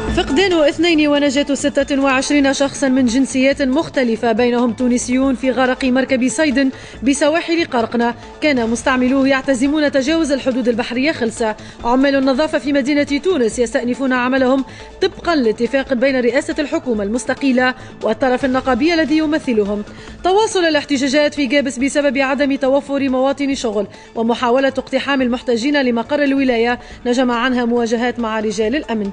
فقدان 2 ونجاة 26 شخصا من جنسيات مختلفة بينهم تونسيون في غرق مركب صيد بسواحل قرقنة. كان مستعملوه يعتزمون تجاوز الحدود البحرية خلسة. عمال النظافة في مدينة تونس يستأنفون عملهم طبقا لاتفاق بين رئاسة الحكومة المستقيلة والطرف النقابي الذي يمثلهم. تواصل الاحتجاجات في جابس بسبب عدم توفر مواطن شغل ومحاولة اقتحام المحتجين لمقر الولاية نجم عنها مواجهات مع رجال الأمن.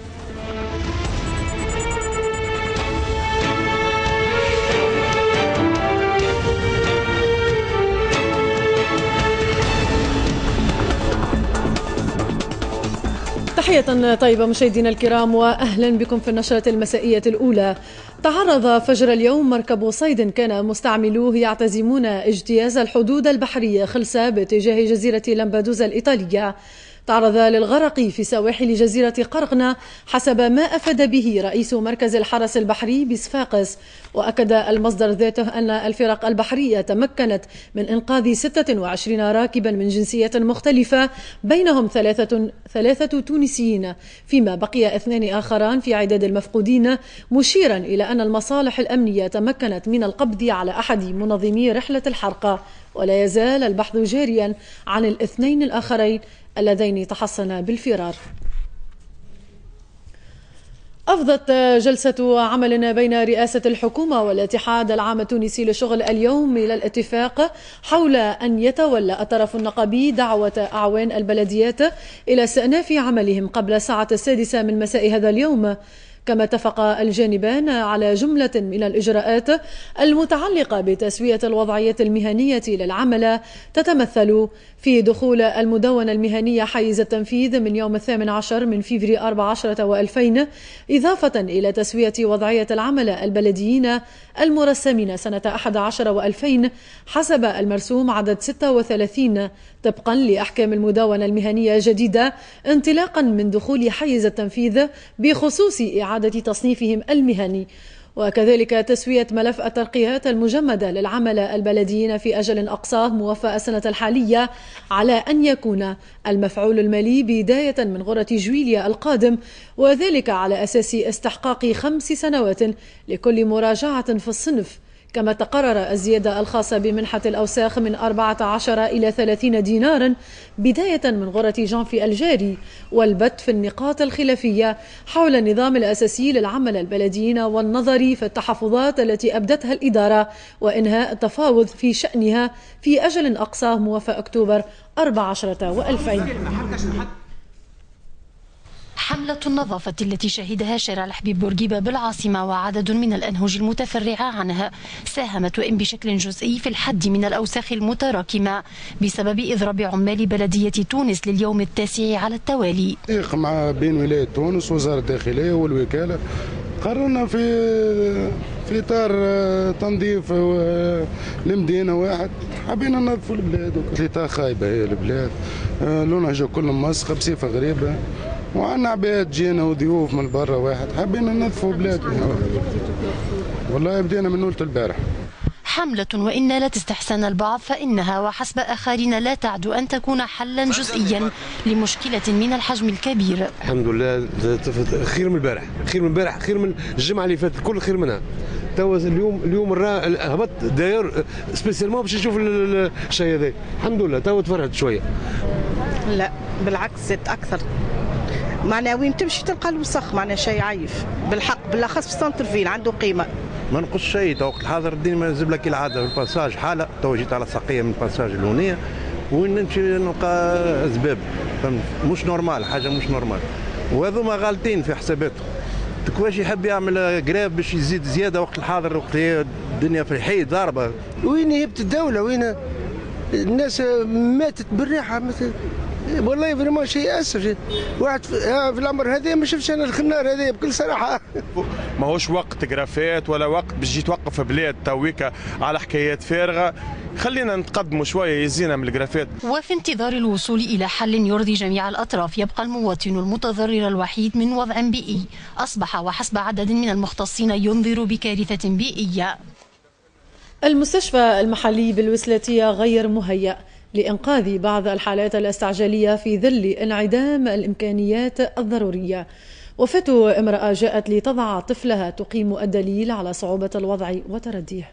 تحية طيبة مشاهدينا الكرام وأهلا بكم في النشرة المسائية الأولى. تعرض فجر اليوم مركب صيد كان مستعملوه يعتزمون اجتياز الحدود البحرية خلسة باتجاه جزيرة لامبادوزا الإيطالية. تعرض للغرق في سواحل جزيرة قرقنة حسب ما أفاد به رئيس مركز الحرس البحري بصفاقس. وأكد المصدر ذاته أن الفرق البحرية تمكنت من إنقاذ 26 راكبا من جنسيات مختلفة بينهم ثلاثة تونسيين، فيما بقي 2 آخران في عداد المفقودين، مشيرا إلى أن المصالح الأمنية تمكنت من القبض على أحد منظمي رحلة الحرقة. ولا يزال البحث جاريا عن ال2 الآخرين اللذين تحصنا بالفرار. أفضت جلسة عمل بين رئاسة الحكومة والاتحاد العام التونسي للشغل اليوم إلى الاتفاق حول أن يتولى الطرف النقابي دعوة أعوان البلديات إلى استئناف عملهم قبل الساعة 6 من مساء هذا اليوم. كما اتفق الجانبان على جملة من الإجراءات المتعلقة بتسوية الوضعية المهنية للعمل، تتمثل في دخول المدونة المهنية حيز التنفيذ من يوم 18 من فبراير 14 و2000، إضافة إلى تسوية وضعية العمل البلديين المرسمين سنة 11 و2000 حسب المرسوم عدد 36 طبقا لأحكام المدونة المهنية جديدة، انطلاقا من دخول حيز التنفيذ بخصوص إعادة تصنيفهم المهني. وكذلك تسوية ملف الترقيات المجمدة للعمل البلديين في أجل أقصاه موفى السنة الحالية على أن يكون المفعول المالي بداية من غرة جويليا القادم، وذلك على أساس استحقاق 5 سنوات لكل مراجعة في الصنف. كما تقرر الزيادة الخاصة بمنحة الأوساخ من 14 إلى 30 دينارا بداية من غرة جانفي الجاري، والبت في النقاط الخلافية حول النظام الأساسي للعمل البلديين والنظر في التحفظات التي أبدتها الإدارة وإنهاء التفاوض في شأنها في أجل أقصاه موافى أكتوبر 14 و2000. حملة النظافة التي شهدها شارع الحبيب بورقيبة بالعاصمة وعدد من الأنهج المتفرعة عنها ساهمت وإن بشكل جزئي في الحد من الأوساخ المتراكمة بسبب إضراب عمال بلدية تونس لليوم 9 على التوالي. مع بين ولاية تونس وزارة الداخلية والوكالة قررنا في إطار تنظيف المدينة واحد، حبينا ننظفوا البلاد. ثلاثة خايبة هي البلاد، لونها كله مسخة بصفة غريبة، وعنا عباد جينا وضيوف من برا واحد، حبينا ننظفوا بلادنا. والله بدينا من نولة البارح. حملة وإن لا تستحسن البعض فإنها وحسب آخرين لا تعد أن تكون حلا جزئيا لمشكلة من الحجم الكبير. الحمد لله خير من البارح، خير من البارح، خير من الجمعة اللي فاتت، كل خير منها. توا اليوم هبط داير سبيسيالمون باش نشوف الشيء هذا. الحمد لله توا تفرحت شوية. لا بالعكس زدت أكثر، معناها وين تمشي تلقى الوسخ، معناها شيء عايف بالحق، بالاخص في سنتر فيل عنده قيمه. ما نقص شيء، تو وقت الحاضر الدنيا نجيب لك العاده في الباساج حاله، تو جيت على ساقيه من الباساج الاولانيه وين نمشي نلقى اسباب مش نورمال، حاجه مش نورمال، وهذوما غالطين في حساباتهم. كيفاش يحب يعمل قراب باش يزيد زياده وقت الحاضر، وقت الدنيا في الحي ضاربه. وين هبت الدوله؟ وين الناس ماتت بالراحه مثل والله فريمون شيء اسف. واحد في العمر هذا ما شفتش انا الخنار هذا بكل صراحه. ماهوش وقت جرافات ولا وقت باش تجي توقف بلاد تويكا على حكايات فارغه، خلينا نتقدموا شويه يزينا من الجرافات. وفي انتظار الوصول الى حل يرضي جميع الاطراف يبقى المواطن المتضرر الوحيد من وضع بيئي اصبح وحسب عدد من المختصين ينذر بكارثه بيئيه. المستشفى المحلي بالوسلاتية غير مهيأ لإنقاذ بعض الحالات الاستعجالية في ظل انعدام الإمكانيات الضرورية. وفاة امرأة جاءت لتضع طفلها تقيم الدليل على صعوبة الوضع وترديه.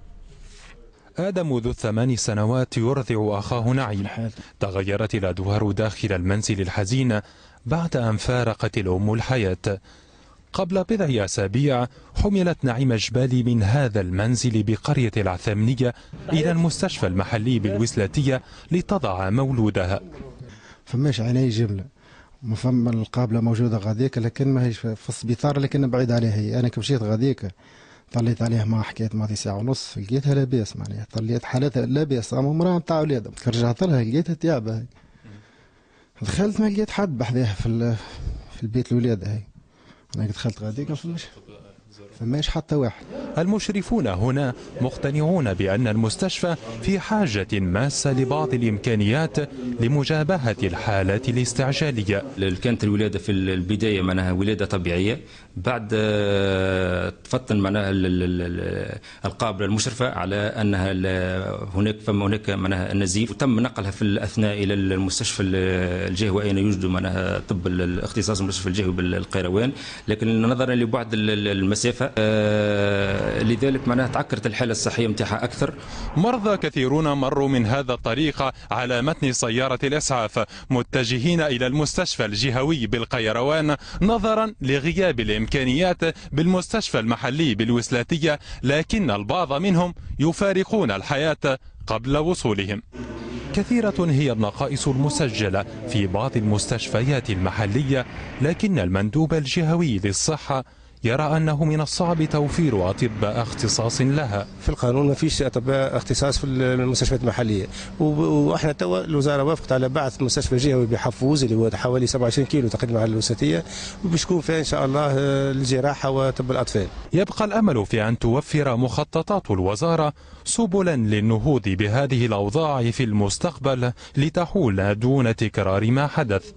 آدم ذو 8 سنوات يرضع أخاه نعيم. تغيرت الأدوار داخل المنزل الحزين بعد أن فارقت الأم الحياة. قبل بضع أسابيع حملت نعيم جبالي من هذا المنزل بقرية العثامنية إلى المستشفى المحلي بالوسلاتية لتضع مولودها. فماش عيني جملة، فما القابلة موجودة غاديك، لكن ما هيش في السبيطار، لكن بعيد عليها هي. أنا كمشيت غاديك طليت عليها ما حكيت ماضي ساعة ونص، لقيتها لاباس، معناها طليت حالتها لاباس، امرأة نتاع ولادها. رجعت لها لقيتها تيابة. دخلت ما لقيت حد بحذاها في البيت الولادة هي. أنا دخلت غاديك فماش حتى واحد. المشرفون هنا مقتنعون بأن المستشفى في حاجة ماسة لبعض الإمكانيات لمجابهة الحالات الاستعجالية. كانت الولادة في البداية معناها ولادة طبيعية، بعد تفطن معناها القابلة المشرفة على أنها هناك معناها النزيف، وتم نقلها في الأثناء إلى المستشفى الجهوي أين يوجد معناها طب الاختصاص المستشفى الجهوي بالقيروان، لكن نظرا لبعد المسافة لذلك معناها تعكرت الحالة الصحية متاعها أكثر. مرضى كثيرون مروا من هذا الطريق على متن سيارة الإسعاف متجهين إلى المستشفى الجهوي بالقيروان نظرا لغياب الإمكانيات بالمستشفى المحلي بالوسلاتية، لكن البعض منهم يفارقون الحياة قبل وصولهم. كثيرة هي النقائص المسجلة في بعض المستشفيات المحلية، لكن المندوب الجهوي للصحة يرى أنه من الصعب توفير أطباء اختصاص لها. في القانون ما فيش أطباء اختصاص في المستشفيات المحلية، وإحنا توا الوزارة وافقت على بعث مستشفى جهوي بحفوز اللي هو حوالي 27 كيلو تقريبا على الوسطية، وباش تكون فيها إن شاء الله الجراحة وطب الأطفال. يبقى الأمل في أن توفر مخططات الوزارة سبلا للنهوض بهذه الأوضاع في المستقبل لتحول دون تكرار ما حدث.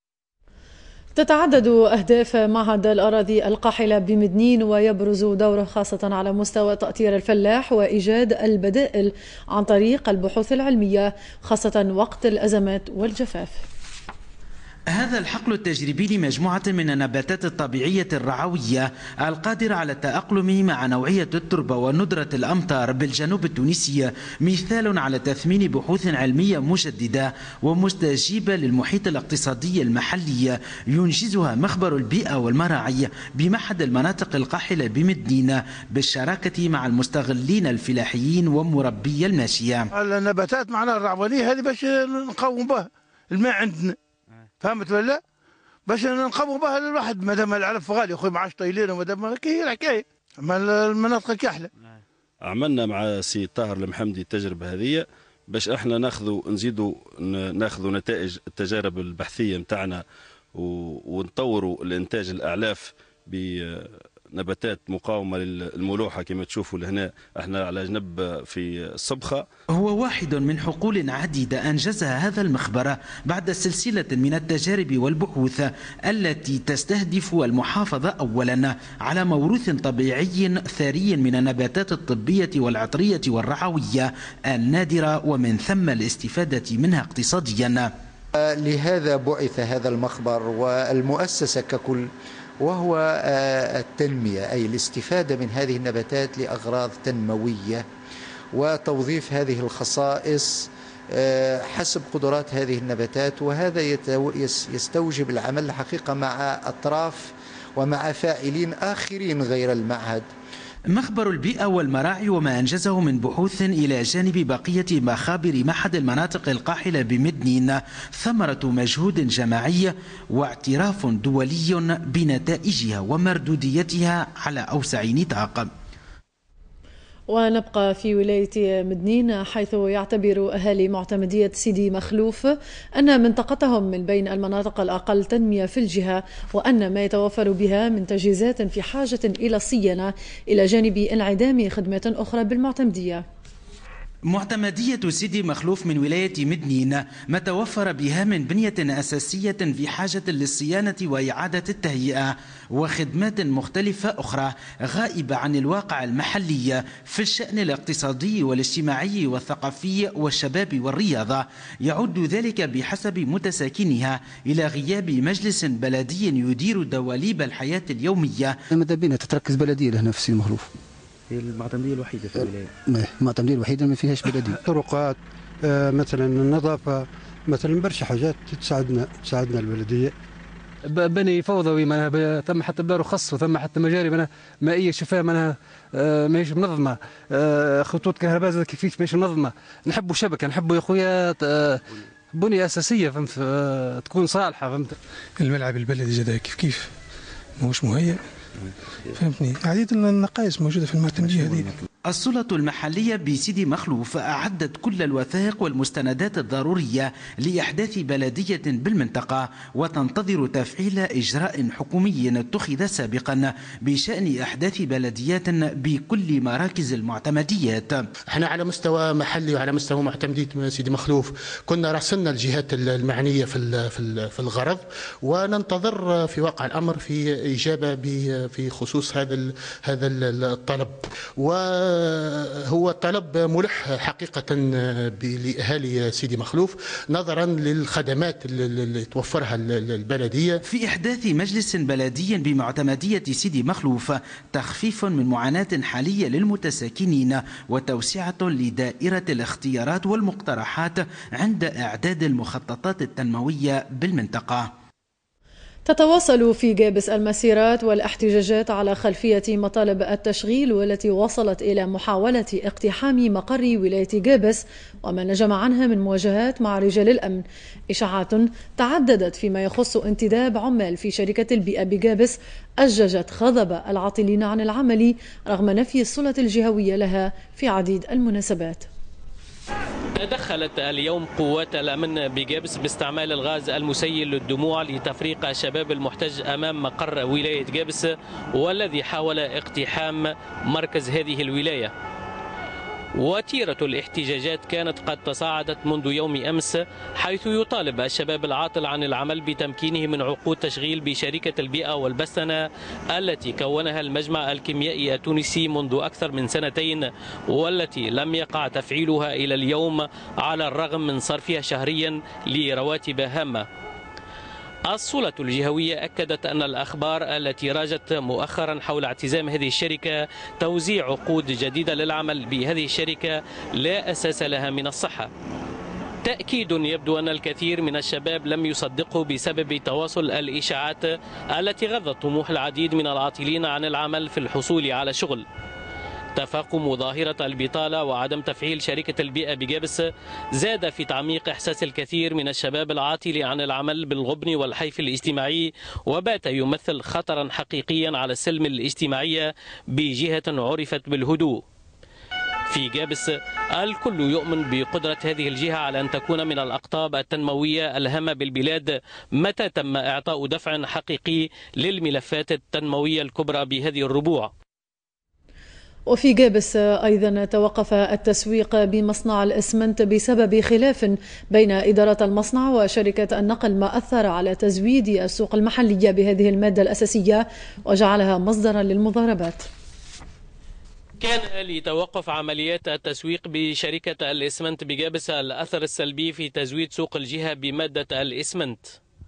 تتعدد أهداف معهد الأراضي القاحلة بمدنين، ويبرز دوره خاصة على مستوى تأطير الفلاح وإيجاد البدائل عن طريق البحوث العلمية خاصة وقت الأزمات والجفاف. هذا الحقل التجريبي لمجموعة من النباتات الطبيعية الرعوية القادرة على التأقلم مع نوعية التربة وندرة الأمطار بالجنوب التونسي مثال على تثمين بحوث علمية مجددة ومستجيبة للمحيط الاقتصادي المحلي ينجزها مخبر البيئة والمراعي بمعهد المناطق القاحلة بمدينة بالشراكة مع المستغلين الفلاحيين ومربي الماشية. النباتات معنا الرعوانية هذه باش نقوم بها الماء عندنا، فهمت ولا؟ باش نقوموا بها للواحد مادام العلف غالي اخوي ما عادش طايلين ومادام هي الحكايه، اما المناطق الكحله. عملنا مع سي طاهر المحمدي التجربه هذه باش احنا نزيدوا نتائج التجارب البحثيه نتاعنا ونطوروا الانتاج الاعلاف بنباتات مقاومه للملوحه كما تشوفوا لهنا احنا على جنب في الصبخه. هو واحد من حقول عديدة أنجزها هذا المخبر بعد سلسلة من التجارب والبحوث التي تستهدف المحافظة أولا على موروث طبيعي ثري من النباتات الطبية والعطرية والرعوية النادرة ومن ثم الاستفادة منها اقتصاديا. لهذا بعث هذا المخبر والمؤسسة ككل، وهو التنمية، أي الاستفادة من هذه النباتات لأغراض تنموية وتوظيف هذه الخصائص حسب قدرات هذه النباتات، وهذا يستوجب العمل حقيقة مع أطراف ومع فاعلين آخرين غير المعهد. مخبر البيئة والمراعي وما أنجزه من بحوث إلى جانب بقية مخابر معهد المناطق القاحلة بمدنين ثمرة مجهود جماعي واعتراف دولي بنتائجها ومردوديتها على أوسع نطاق. ونبقى في ولاية مدنين، حيث يعتبر أهالي معتمدية سيدي مخلوف أن منطقتهم من بين المناطق الأقل تنمية في الجهة، وأن ما يتوفر بها من تجهيزات في حاجة إلى الصيانة إلى جانب انعدام خدمات أخرى بالمعتمدية. معتمدية سيدي مخلوف من ولاية مدنين ما توفر بها من بنية أساسية في حاجة للصيانة وإعادة التهيئة وخدمات مختلفة أخرى غائبة عن الواقع المحلي في الشأن الاقتصادي والاجتماعي والثقافي والشباب والرياضة، يعد ذلك بحسب متساكنها إلى غياب مجلس بلدي يدير دواليب الحياة اليومية. ماذا بينا تتركز بلدية هنا في سيدي مخلوف؟ هي المعتمدية الوحيدة في الولاية. المعتمدية الوحيدة ما فيهاش بلدية. طرقات مثلا النظافة مثلا برشا حاجات تساعدنا البلدية. بني فوضوي معناها ثم حتى بلا رخص وثم حتى مجاري معناها مائية شفاء معناها ماهيش منظمة، خطوط كهرباء كيفاش ماهيش منظمة. نحبوا شبكة، نحبوا يا خويا بنية أساسية فهمت تكون صالحة فهمت. الملعب البلدي زاد كيف ماهوش مهيأ فهمتني، عديد النقائص موجودة في المعتمدية هذه. السلطة المحلية بسيدي مخلوف أعدت كل الوثائق والمستندات الضرورية لإحداث بلدية بالمنطقة، وتنتظر تفعيل إجراء حكومي اتخذ سابقا بشأن إحداث بلديات بكل مراكز المعتمديات. احنا على مستوى محلي وعلى مستوى معتمدية سيدي مخلوف كنا راسلنا الجهات المعنية في الغرض، وننتظر في واقع الأمر في إجابة في خصوص هذا الطلب. وهو طلب ملح حقيقة لأهالي سيدي مخلوف نظرا للخدمات اللي توفرها البلدية. في إحداث مجلس بلدي بمعتمدية سيدي مخلوف تخفيف من معاناة حالية للمتساكنين وتوسعة لدائرة الاختيارات والمقترحات عند إعداد المخططات التنموية بالمنطقة. تتواصل في جابس المسيرات والاحتجاجات على خلفية مطالب التشغيل، والتي وصلت إلى محاولة اقتحام مقر ولاية جابس وما نجم عنها من مواجهات مع رجال الأمن. إشاعات تعددت فيما يخص انتداب عمال في شركة البيئة بجابس أججت غضب العاطلين عن العمل رغم نفي السلطة الجهوية لها في عديد المناسبات. تدخلت اليوم قوات الأمن بجابس باستعمال الغاز المسيل للدموع لتفريق الشباب المحتج أمام مقر ولاية جابس، والذي حاول اقتحام مركز هذه الولاية. وتيرة الاحتجاجات كانت قد تصاعدت منذ يوم أمس، حيث يطالب الشباب العاطل عن العمل بتمكينه من عقود تشغيل بشركة البيئة والبستنة التي كونها المجمع الكيميائي التونسي منذ أكثر من سنتين، والتي لم يقع تفعيلها إلى اليوم على الرغم من صرفها شهريا لرواتب هامة. السلطة الجهوية أكدت أن الأخبار التي راجت مؤخرا حول اعتزام هذه الشركة توزيع عقود جديدة للعمل بهذه الشركة لا أساس لها من الصحة. تأكيد يبدو أن الكثير من الشباب لم يصدقه بسبب تواصل الإشاعات التي غضت طموح العديد من العاطلين عن العمل في الحصول على شغل. تفاقم ظاهرة البطالة وعدم تفعيل شركة البيئة بجابس زاد في تعميق إحساس الكثير من الشباب العاطل عن العمل بالغبن والحيف الاجتماعي، وبات يمثل خطرا حقيقيا على السلم الاجتماعي بجهة عرفت بالهدوء. في جابس الكل يؤمن بقدرة هذه الجهة على أن تكون من الأقطاب التنموية الهامة بالبلاد متى تم إعطاء دفع حقيقي للملفات التنموية الكبرى بهذه الربوع. وفي جابس أيضا توقف التسويق بمصنع الإسمنت بسبب خلاف بين إدارة المصنع وشركة النقل، ما أثر على تزويد السوق المحلية بهذه المادة الأساسية وجعلها مصدرا للمضاربات. كان لتوقف عمليات التسويق بشركة الإسمنت بجابس الأثر السلبي في تزويد سوق الجهة بمادة الإسمنت.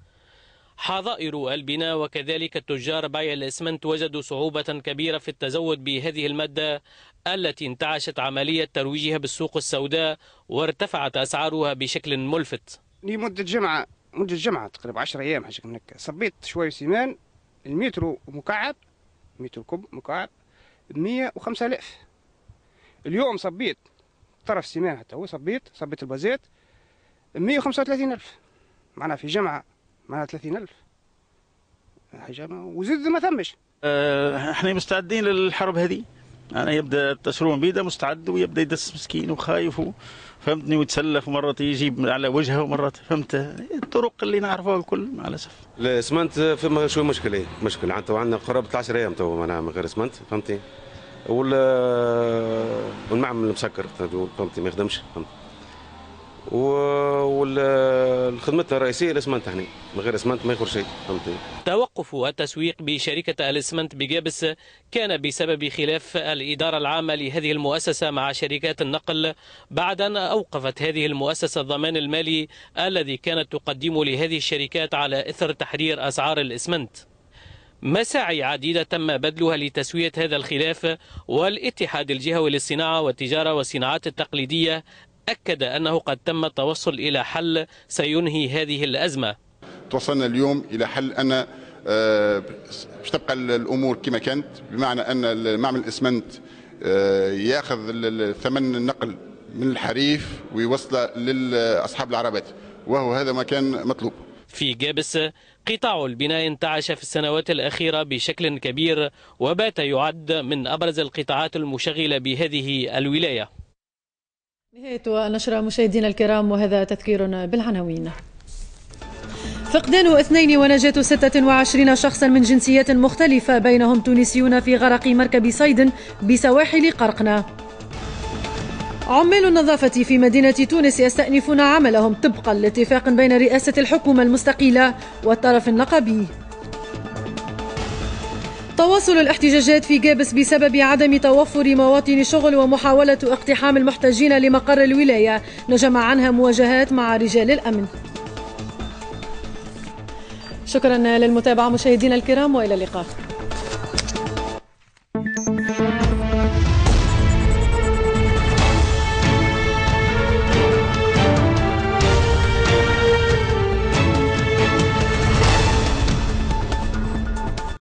حظائر البناء وكذلك التجار بيع الإسمنت وجدوا صعوبة كبيرة في التزود بهذه المادة التي انتعشت عملية ترويجها بالسوق السوداء وارتفعت أسعارها بشكل ملفت. لمدة جمعة تقريبا 10 أيام حاجة هناك، صبيت شوية سيمان المتر مكعب، متر كوب مكعب 105,000. اليوم صبيت طرف سيمان حتى هو صبيت البازيت 135,000، معناها في جمعة معناها 30,000 حاجة وزيد ما ثمش. احنا مستعدين للحرب هذه، يعني يبدا التشروع بيده مستعد ويبدا يدس مسكين وخايف فهمتني ويتسلف ومرات يجيب على وجهه ومرات فهمت الطرق اللي نعرفها الكل مع الاسف. الاسمنت فما شويه مشكله عندنا قرابه 10 ايام تو معناها من غير اسمنت فهمتي، والمعمل مسكر فهمتي ما يخدمش فهمت. والخدمتنا الرئيسيه الاسمنت، هنا من غير اسمنت ما يخرج شيء فهمتني. توقف التسويق بشركه الاسمنت بجابس كان بسبب خلاف الاداره العامه لهذه المؤسسه مع شركات النقل بعد ان اوقفت هذه المؤسسه الضمان المالي الذي كانت تقدمه لهذه الشركات على اثر تحرير اسعار الاسمنت. مساعي عديدة تم بذلها لتسوية هذا الخلاف، والاتحاد الجهوي للصناعة والتجارة والصناعات التقليدية أكد أنه قد تم التوصل إلى حل سينهي هذه الأزمة. توصلنا اليوم إلى حل أن باش تبقى الأمور كما كانت، بمعنى أن معمل الإسمنت يأخذ ثمن النقل من الحريف ويوصله لأصحاب العربات، وهو هذا ما كان مطلوب. في جابس قطاع البناء انتعش في السنوات الأخيرة بشكل كبير، وبات يعد من أبرز القطاعات المشغلة بهذه الولاية. نهاية النشرة مشاهدينا الكرام، وهذا تذكير بالعناوين. فقدان 2 ونجاة 26 شخصا من جنسيات مختلفة بينهم تونسيون في غرق مركب صيد بسواحل قرقنة. عمال النظافة في مدينة تونس يستأنفون عملهم طبقا لاتفاق بين رئاسة الحكومة المستقلة والطرف النقابي. تواصل الاحتجاجات في جابس بسبب عدم توفر مواطن شغل ومحاولة اقتحام المحتاجين لمقر الولاية، نجم عنها مواجهات مع رجال الأمن. شكرا للمتابعة مشاهدينا الكرام، وإلى اللقاء.